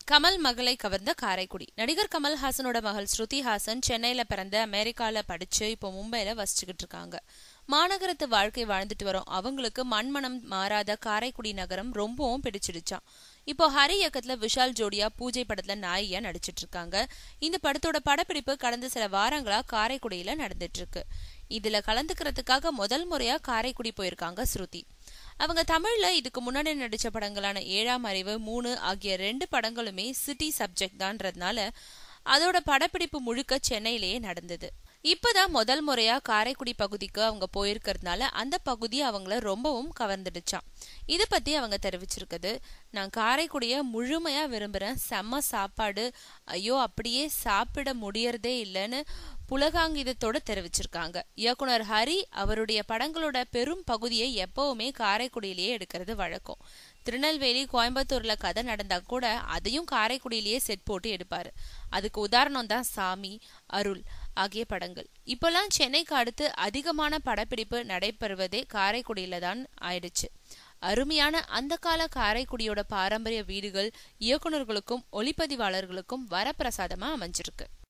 கமல் மகளை கவர்ந்த காரைக்குடி. நடிகர் கமல்ஹாசனோட மகள் ஸ்ருதி ஹாசன் சென்னையில பிறந்த அமெரிக்கால படிச்சு இப்போ மும்பைல வசிச்சுக்கிட்டு இருக்காங்க. மாநகரத்து வாழ்க்கை வாழ்ந்துட்டு வரோம் அவங்களுக்கு மண்மனம் மாறாத காரைக்குடி நகரம் ரொம்பவும் பிடிச்சிடுச்சான். இப்போ ஹரி இயக்கத்துல விஷால் ஜோடியா பூஜை படத்துல நாயியா நடிச்சிட்டு இருக்காங்க. இந்த படத்தோட படப்பிடிப்பு கடந்த சில வாரங்களா காரைக்குடியில நடந்துட்டு இருக்கு. இதுல கலந்துக்கிறதுக்காக முதல் முறையா காரைக்குடி போயிருக்காங்க ஸ்ருதி. அவங்க தமிழ்ல இதுக்கு முன்னாடி நடிச்ச படங்களான 7ஆம் அறிவு, 3 ஆகிய 2 படங்களுமே சிட்டி சப்ஜெக்ட் தான்றதுனால அதோட படப்பிடிப்பு முழுக்க சென்னையிலேயே நடந்தது. இப்பதான் முதல் முறையா காரைக்குடி பகுதிக்கு அவங்க போயிருக்கிறதுனால அந்த பகுதி அவங்கள ரொம்பவும் கவர்ந்துடுச்சான். இத பத்தி அவங்க தெரிவிச்சிருக்குது. நான் காரைக்குடிய முழுமையா விரும்புறேன். செம்ம சாப்பாடு, ஐயோ அப்படியே சாப்பிட முடியறதே இல்லைன்னு புலகாங்கிதத்தோட தெரிவிச்சிருக்காங்க. இயக்குனர் ஹரி அவருடைய படங்களோட பெரும் பகுதியை எப்பவுமே காரைக்குடியிலேயே எடுக்கிறது வழக்கம். திருநெல்வேலி, கோயம்புத்தூர்ல கதை நடந்தா கூட அதையும் காரைக்குடியிலேயே செட் போட்டு எடுப்பாரு. அதுக்கு உதாரணம் தான் சாமி, அருள் ஆகிய படங்கள். இப்பெல்லாம் சென்னைக்கு அடுத்து அதிகமான படப்பிடிப்பு நடைபெறுவதே காரைக்குடியில தான் ஆயிடுச்சு. அருமையான அந்த கால காரைக்குடியோட பாரம்பரிய வீடுகள் இயக்குநர்களுக்கும் ஒளிப்பதிவாளர்களுக்கும் வரப்பிரசாதமா அமைஞ்சிருக்கு.